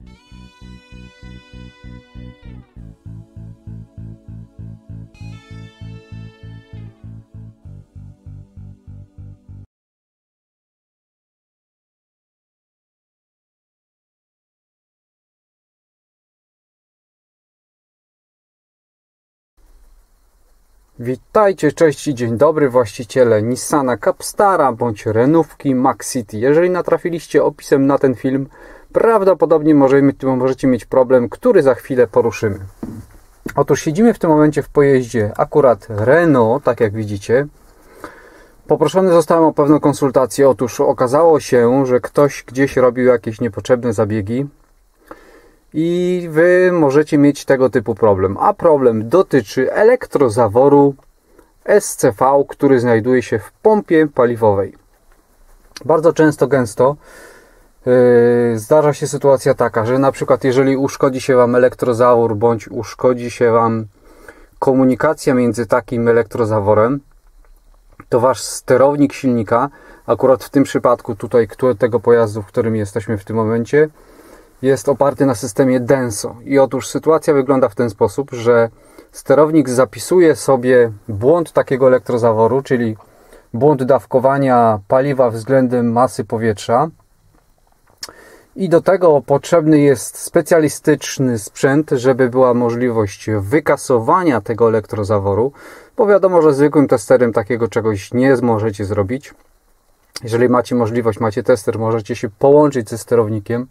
Witajcie, cześć i dzień dobry właściciele Nissana Capstara bądź Renówki Max City. Jeżeli natrafiliście opisem na ten film, prawdopodobnie możecie mieć problem, który za chwilę poruszymy. Otóż siedzimy w tym momencie w pojeździe akurat Renault, tak jak widzicie. Poproszony zostałem o pewną konsultację. Otóż okazało się, że ktoś gdzieś robił jakieś niepotrzebne zabiegi i wy możecie mieć tego typu problem. A problem dotyczy elektrozaworu SCV, który znajduje się w pompie paliwowej. Bardzo gęsto zdarza się sytuacja taka, że na przykład jeżeli uszkodzi się wam elektrozawór bądź uszkodzi się wam komunikacja między takim elektrozaworem, to wasz sterownik silnika, akurat w tym przypadku tutaj tego pojazdu, w którym jesteśmy w tym momencie, jest oparty na systemie Denso. I otóż sytuacja wygląda w ten sposób, że sterownik zapisuje sobie błąd takiego elektrozaworu, czyli błąd dawkowania paliwa względem masy powietrza. I do tego potrzebny jest specjalistyczny sprzęt, żeby była możliwość wykasowania tego elektrozaworu, bo wiadomo, że zwykłym testerem takiego czegoś nie możecie zrobić. Jeżeli macie możliwość, macie tester, możecie się połączyć ze sterownikiem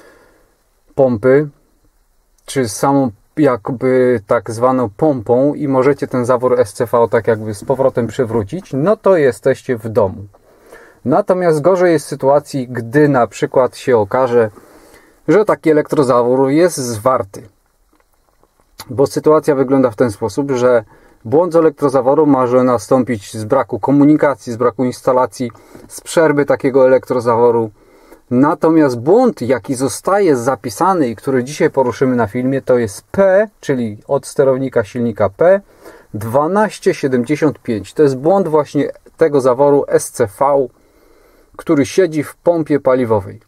pompy, czy samą jakby tak zwaną pompą i możecie ten zawór SCV tak jakby z powrotem przywrócić, no to jesteście w domu. Natomiast gorzej jest w sytuacji, gdy na przykład się okaże, że taki elektrozawór jest zwarty. Bo sytuacja wygląda w ten sposób, że błąd z elektrozaworu może nastąpić z braku komunikacji, z braku instalacji, z przerwy takiego elektrozaworu. Natomiast błąd, jaki zostaje zapisany i który dzisiaj poruszymy na filmie, to jest P, czyli od sterownika silnika P1275. To jest błąd właśnie tego zaworu SCV, który siedzi w pompie paliwowej.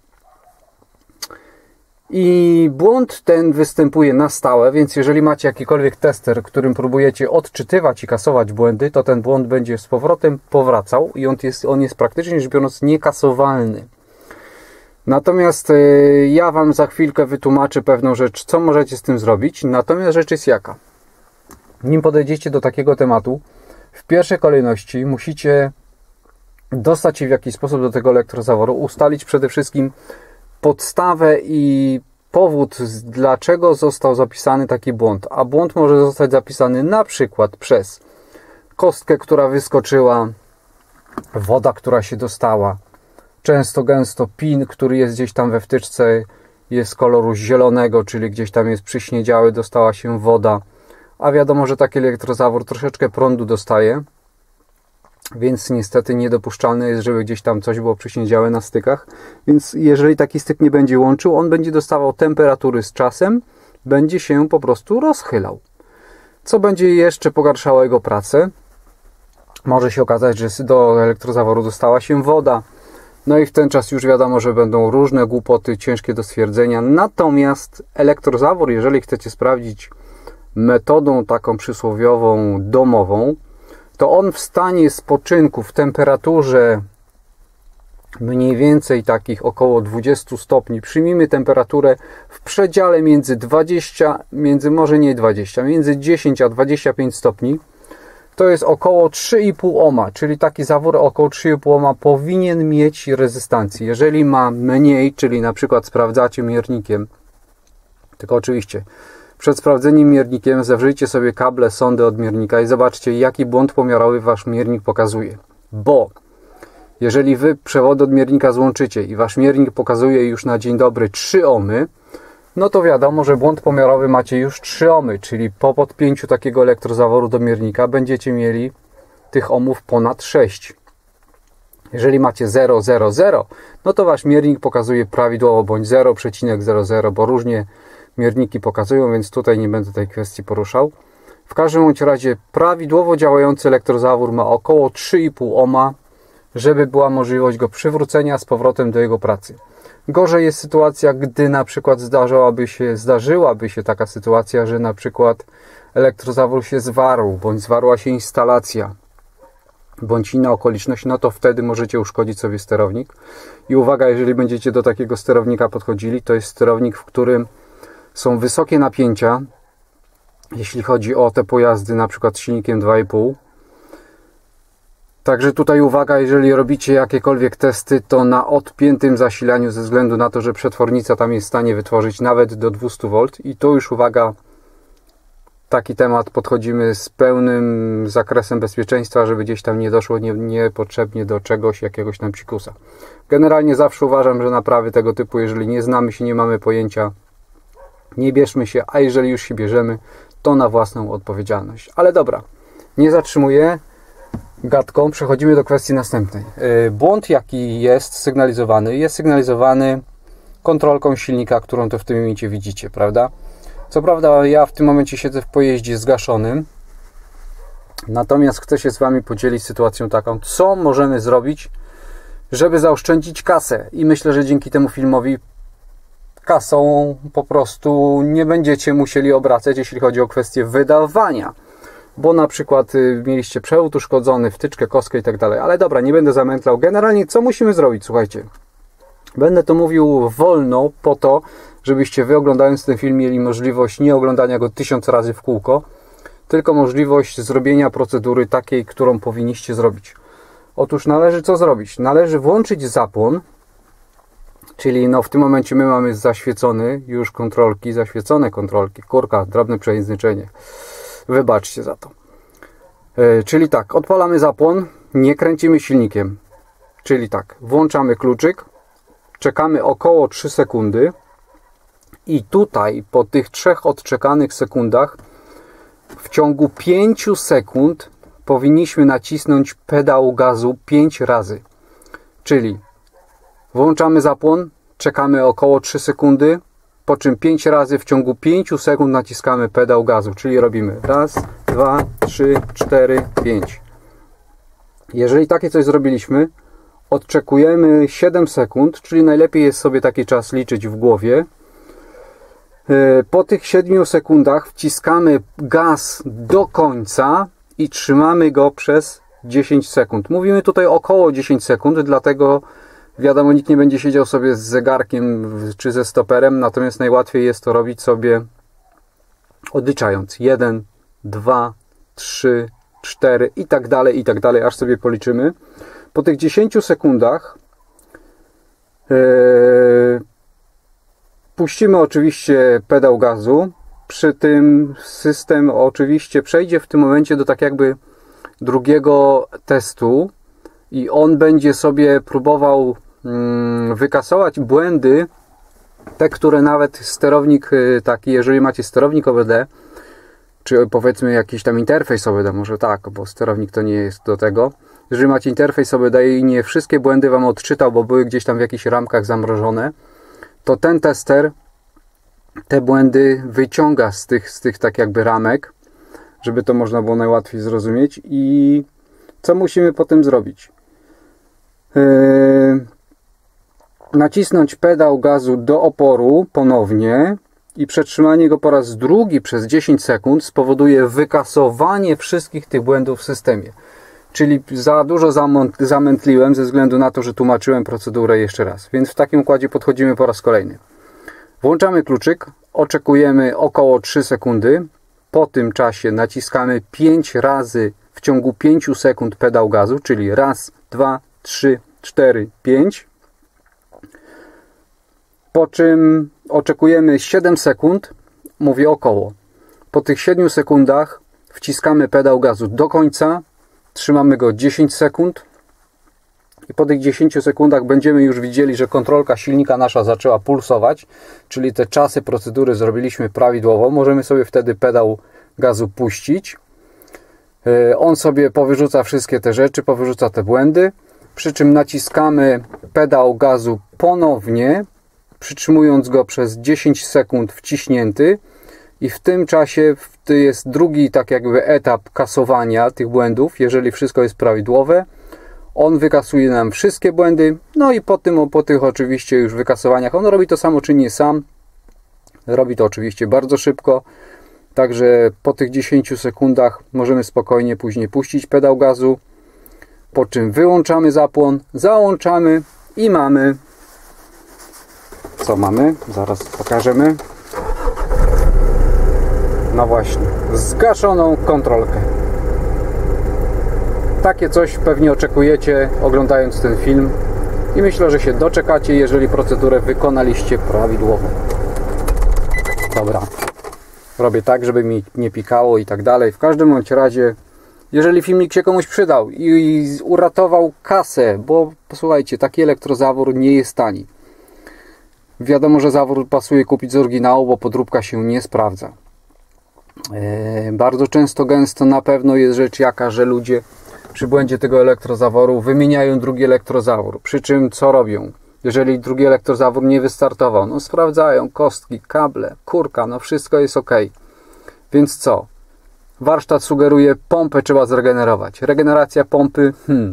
I błąd ten występuje na stałe, więc jeżeli macie jakikolwiek tester, którym próbujecie odczytywać i kasować błędy, to ten błąd będzie z powrotem powracał i on jest praktycznie rzecz biorąc niekasowalny. Natomiast ja wam za chwilkę wytłumaczę pewną rzecz, co możecie z tym zrobić. Natomiast rzecz jest jaka. Nim podejdziecie do takiego tematu, w pierwszej kolejności musicie dostać się w jakiś sposób do tego elektrozaworu, ustalić przede wszystkim podstawę i powód, dlaczego został zapisany taki błąd. A błąd może zostać zapisany na przykład przez kostkę, która wyskoczyła, woda, która się dostała, gęsto pin, który jest gdzieś tam we wtyczce, jest koloru zielonego, czyli gdzieś tam jest przyśniedziały, dostała się woda, a wiadomo, że taki elektrozawór troszeczkę prądu dostaje, więc niestety niedopuszczalne jest, żeby gdzieś tam coś było przyśniedziałe na stykach, więc jeżeli taki styk nie będzie łączył, on będzie dostawał temperatury z czasem, będzie się po prostu rozchylał, co będzie jeszcze pogarszało jego pracę. Może się okazać, że do elektrozaworu dostała się woda, no i w ten czas już wiadomo, że będą różne głupoty, ciężkie do stwierdzenia. Natomiast elektrozawór, jeżeli chcecie sprawdzić metodą taką przysłowiową, domową, to on w stanie spoczynku w temperaturze mniej więcej takich około 20 stopni, przyjmijmy temperaturę w przedziale między 10 a 25 stopni, to jest około 3,5 ohma, czyli taki zawór około 3,5 ohma powinien mieć rezystancję. Jeżeli ma mniej, czyli na przykład sprawdzacie miernikiem, tylko oczywiście przed sprawdzeniem miernikiem zawrzyjcie sobie kable, sondy od miernika i zobaczcie, jaki błąd pomiarowy wasz miernik pokazuje. Bo jeżeli wy przewody od miernika złączycie i wasz miernik pokazuje już na dzień dobry 3 ohmy, no to wiadomo, że błąd pomiarowy macie już 3 ohmy, czyli po podpięciu takiego elektrozaworu do miernika będziecie mieli tych ohmów ponad 6. Jeżeli macie 0,00, no to wasz miernik pokazuje prawidłowo bądź 0,00, bo różnie mierniki pokazują, więc tutaj nie będę tej kwestii poruszał. W każdym bądź razie prawidłowo działający elektrozawór ma około 3,5 ohma, żeby była możliwość go przywrócenia z powrotem do jego pracy. Gorzej jest sytuacja, gdy na przykład zdarzyłaby się taka sytuacja, że na przykład elektrozawór się zwarł, bądź zwarła się instalacja, bądź inna okoliczność, no to wtedy możecie uszkodzić sobie sterownik. I uwaga, jeżeli będziecie do takiego sterownika podchodzili, to jest sterownik, w którym są wysokie napięcia, jeśli chodzi o te pojazdy na przykład z silnikiem 2,5. Także tutaj uwaga, jeżeli robicie jakiekolwiek testy, to na odpiętym zasilaniu, ze względu na to, że przetwornica tam jest w stanie wytworzyć nawet do 200V. I tu już uwaga, taki temat podchodzimy z pełnym zakresem bezpieczeństwa, żeby gdzieś tam nie doszło niepotrzebnie do czegoś, jakiegoś tam psikusa. Generalnie zawsze uważam, że naprawy tego typu, jeżeli nie znamy się, nie mamy pojęcia, nie bierzmy się, a jeżeli już się bierzemy, to na własną odpowiedzialność. Ale dobra, nie zatrzymuję gadką, przechodzimy do kwestii następnej. Błąd, jaki jest sygnalizowany kontrolką silnika, którą to w tym momencie widzicie, prawda? Co prawda ja w tym momencie siedzę w pojeździe zgaszonym, natomiast chcę się z Wami podzielić sytuacją taką, co możemy zrobić, żeby zaoszczędzić kasę. I myślę, że dzięki temu filmowi kasą po prostu nie będziecie musieli obracać, jeśli chodzi o kwestię wydawania. Bo na przykład mieliście przewód uszkodzony, wtyczkę, kostkę i tak dalej. Ale dobra, nie będę zamętlał. Generalnie co musimy zrobić? Słuchajcie, będę to mówił wolno po to, żebyście wy, oglądając ten film, mieli możliwość nie oglądania go 1000 razy w kółko, tylko możliwość zrobienia procedury takiej, którą powinniście zrobić. Otóż należy co zrobić? Należy włączyć zapłon, czyli no w tym momencie my mamy zaświecone już kontrolki, kurka, drobne przejęzyczenie. Wybaczcie za to. Czyli tak, odpalamy zapłon, nie kręcimy silnikiem. Czyli tak, włączamy kluczyk, czekamy około 3 sekundy i tutaj po tych 3 odczekanych sekundach w ciągu 5 sekund powinniśmy nacisnąć pedał gazu 5 razy. Czyli włączamy zapłon, czekamy około 3 sekundy, po czym 5 razy w ciągu 5 sekund naciskamy pedał gazu, czyli robimy 1, 2, 3, 4, 5. Jeżeli takie coś zrobiliśmy, odczekujemy 7 sekund, czyli najlepiej jest sobie taki czas liczyć w głowie. Po tych 7 sekundach wciskamy gaz do końca i trzymamy go przez 10 sekund. Mówimy tutaj około 10 sekund, dlatego wiadomo, nikt nie będzie siedział sobie z zegarkiem czy ze stoperem, natomiast najłatwiej jest to robić sobie odliczając 1, 2, 3, 4 i tak dalej, aż sobie policzymy. Po tych 10 sekundach puścimy oczywiście pedał gazu. Przy tym system oczywiście przejdzie w tym momencie do tak jakby drugiego testu i on będzie sobie próbował wykasować błędy, te, które nawet sterownik taki, jeżeli macie sterownik OBD, czy powiedzmy jakiś tam interfejs OBD, może tak, bo sterownik to nie jest do tego. Jeżeli macie interfejs OBD i nie wszystkie błędy Wam odczytał, bo były gdzieś tam w jakichś ramkach zamrożone, to ten tester te błędy wyciąga z tych tak jakby ramek, żeby to można było najłatwiej zrozumieć. I co musimy potem zrobić? Nacisnąć pedał gazu do oporu ponownie i przetrzymanie go po raz drugi przez 10 sekund spowoduje wykasowanie wszystkich tych błędów w systemie. Czyli za dużo zamętliłem ze względu na to, że tłumaczyłem procedurę jeszcze raz. Więc w takim układzie podchodzimy po raz kolejny. Włączamy kluczyk, oczekujemy około 3 sekundy. Po tym czasie naciskamy 5 razy w ciągu 5 sekund pedał gazu, czyli 1, 2, 3, 4, 5. Po czym oczekujemy 7 sekund, mówię około. Po tych 7 sekundach wciskamy pedał gazu do końca, trzymamy go 10 sekund i po tych 10 sekundach będziemy już widzieli, że kontrolka silnika nasza zaczęła pulsować, czyli te czasy procedury zrobiliśmy prawidłowo. Możemy sobie wtedy pedał gazu puścić. On sobie powyrzuca wszystkie te rzeczy, powyrzuca te błędy, przy czym naciskamy pedał gazu ponownie, przytrzymując go przez 10 sekund wciśnięty i w tym czasie jest drugi tak jakby etap kasowania tych błędów. Jeżeli wszystko jest prawidłowe, On wykasuje nam wszystkie błędy, no i po tych oczywiście już wykasowaniach on robi to samoczynnie sam. Robi to oczywiście bardzo szybko, także po tych 10 sekundach możemy spokojnie później puścić pedał gazu, po czym wyłączamy zapłon, załączamy i mamy, co mamy? Zaraz pokażemy. No właśnie, zgaszoną kontrolkę. Takie coś pewnie oczekujecie, oglądając ten film, i myślę, że się doczekacie, jeżeli procedurę wykonaliście prawidłowo. Dobra, robię tak, żeby mi nie pikało i tak dalej. W każdym bądź razie, jeżeli filmik się komuś przydał i uratował kasę, bo posłuchajcie, taki elektrozawór nie jest tani. Wiadomo, że zawór pasuje kupić z oryginału, bo podróbka się nie sprawdza. Bardzo często, gęsto na pewno jest rzecz jaka, że ludzie przy błędzie tego elektrozaworu wymieniają drugi elektrozawór. Przy czym co robią? Jeżeli drugi elektrozawór nie wystartował, no sprawdzają kostki, kable, kurka, no wszystko jest ok. Więc co? Warsztat sugeruje, pompę trzeba zregenerować. Regeneracja pompy,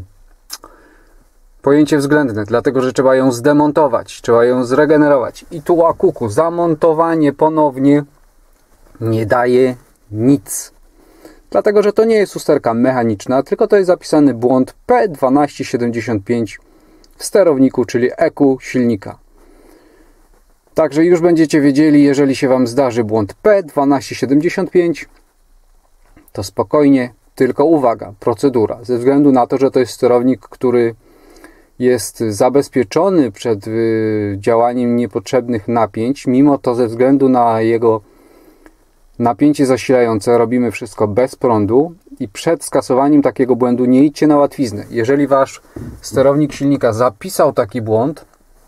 pojęcie względne, dlatego że trzeba ją zdemontować, trzeba ją zregenerować. I tu łakuku, zamontowanie ponownie nie daje nic. Dlatego, że to nie jest usterka mechaniczna, tylko to jest zapisany błąd P1275 w sterowniku, czyli ECU silnika. Także już będziecie wiedzieli, jeżeli się Wam zdarzy błąd P1275, to spokojnie, tylko uwaga, procedura. Ze względu na to, że to jest sterownik, który jest zabezpieczony przed działaniem niepotrzebnych napięć, mimo to ze względu na jego napięcie zasilające robimy wszystko bez prądu i przed skasowaniem takiego błędu nie idźcie na łatwiznę. Jeżeli Wasz sterownik silnika zapisał taki błąd,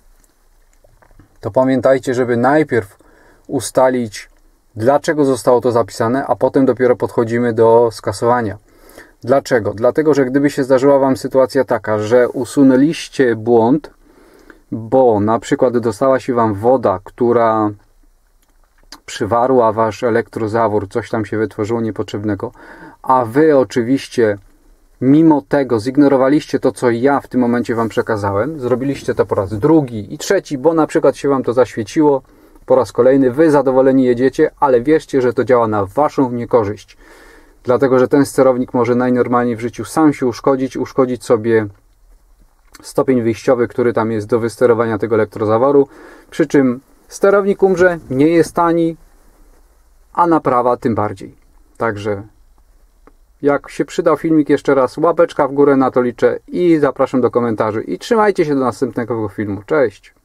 to pamiętajcie, żeby najpierw ustalić, dlaczego zostało to zapisane, a potem dopiero podchodzimy do skasowania. Dlaczego? Dlatego, że gdyby się zdarzyła Wam sytuacja taka, że usunęliście błąd, bo na przykład dostała się Wam woda, która przywarła Wasz elektrozawór, coś tam się wytworzyło niepotrzebnego, a Wy oczywiście mimo tego zignorowaliście to, co ja w tym momencie Wam przekazałem, zrobiliście to po raz drugi i trzeci, bo na przykład się Wam to zaświeciło, po raz kolejny Wy zadowoleni jedziecie, ale wierzcie, że to działa na Waszą niekorzyść. Dlatego, że ten sterownik może najnormalniej w życiu sam się uszkodzić sobie stopień wyjściowy, który tam jest do wysterowania tego elektrozaworu, przy czym sterownik umrze, nie jest tani, a naprawa tym bardziej. Także jak się przydał filmik, jeszcze raz łapeczka w górę, na to liczę i zapraszam do komentarzy. I trzymajcie się do następnego filmu. Cześć!